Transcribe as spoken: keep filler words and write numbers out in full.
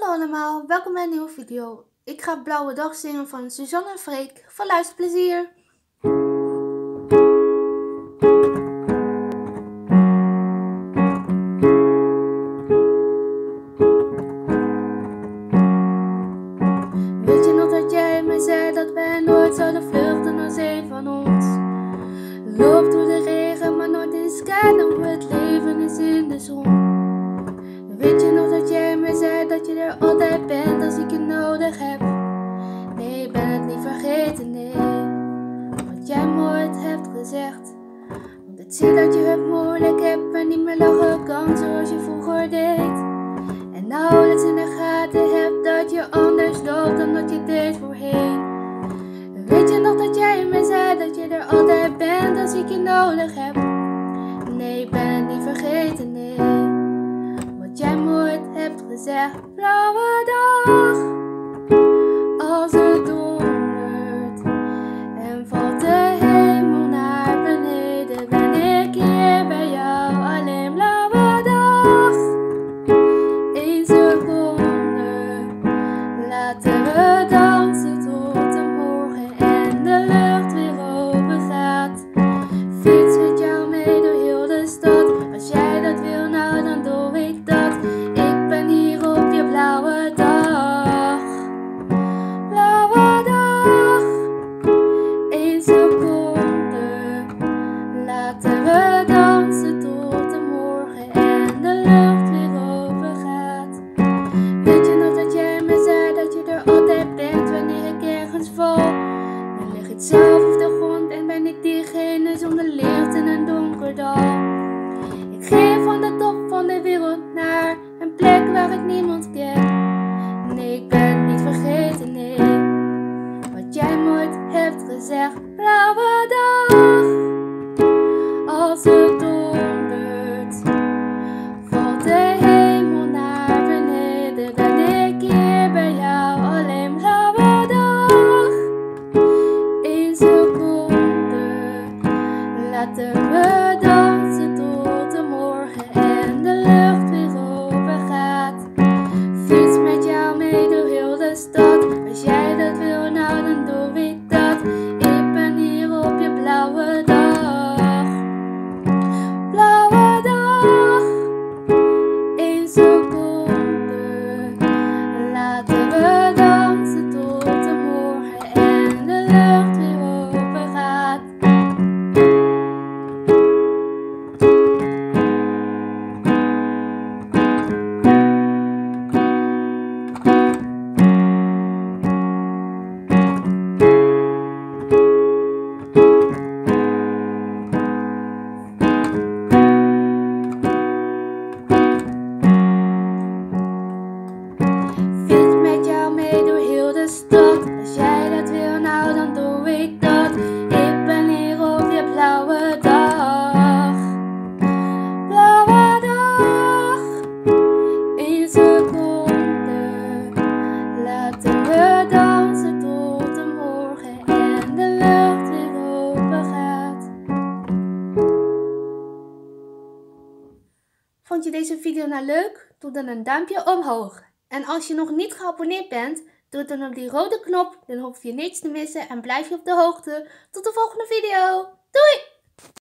Hallo allemaal, welkom bij een nieuwe video. Ik ga Blauwe Dag zingen van Suzanne en Freek. Veel luisterplezier! Weet je nog dat jij me zei dat wij nooit zouden vluchten als een van ons? Loop door de regen, maar nooit in de sky, dan het leven is in de zon. Weet je nog dat jij me zei dat je er altijd bent als ik je nodig heb? Nee, ik ben het niet vergeten, nee, wat jij me ooit hebt gezegd. Want ik zie dat je het moeilijk hebt en niet meer lachen kan zoals je vroeger deed. En nauwelijks in de gaten hebt dat je anders loopt dan dat je deed voorheen. Weet je nog dat jij me zei dat je er altijd bent als ik je nodig heb? Nee, ik ben het niet vergeten, nee, wat jij me ooit hebt gezegd. Blauwe dag, als het dondert en valt de hemel naar beneden, ben ik hier bij jou alleen. Blauwe dag, één seconde, laten we dansen tot de morgen en de lucht weer open gaat. Fiets met jou mee door heel de stad, als jij dat wil, nou dan doe ik dat. Ik ben hier op je blauwe dag. Blauwe dag, één seconde, laten we dansen tot de morgen en de lucht weer open gaat. Weet je nog dat jij me zei dat je er altijd bent wanneer ik ergens val? Dan lig ik zelf op de grond en ben ik diegene zonder licht in een donker dal. Ik ging van de top van de wereld naar een plek waar ik niemand ken. Nee, ik ben het niet vergeten, nee, wat jij me ooit hebt gezegd. Blauwe dag, als het dondert, valt de hemel naar beneden, ben ik hier bij jou alleen. Blauwe dag, één seconde, laten we dansen tot de morgen en de lucht weer open gaat. Fiets met jou mee door heel de stad, als jij dat wil, nou dan doe ik dat. Ik ben hier op je blauwe dag. Blauwe dag, één seconde, laten we dansen tot de morgen en de lucht weer open gaat. Fiets met jou mee door heel de stad, als jij dat wil, nou dan doe ik dat. Ik ben hier op je blauwe dag. Blauwe dag, één seconde, laten we dansen tot de morgen en de lucht weer open gaat. Vond je deze video nou leuk? Doe dan een duimpje omhoog. En als je nog niet geabonneerd bent, druk dan op die rode knop, dan hoef je niets te missen en blijf je op de hoogte. Tot de volgende video. Doei!